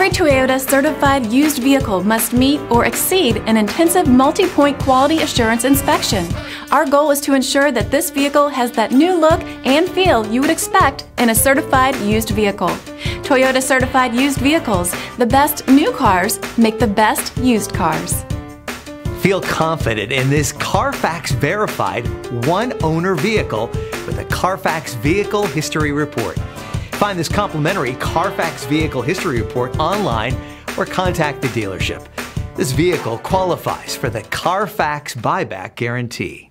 Every Toyota certified used vehicle must meet or exceed an intensive multi-point quality assurance inspection. Our goal is to ensure that this vehicle has that new look and feel you would expect in a certified used vehicle. Toyota certified used vehicles, the best new cars make the best used cars. Feel confident in this Carfax verified one-owner vehicle with a Carfax Vehicle History Report. Find this complimentary Carfax Vehicle History Report online or contact the dealership. This vehicle qualifies for the Carfax Buyback Guarantee.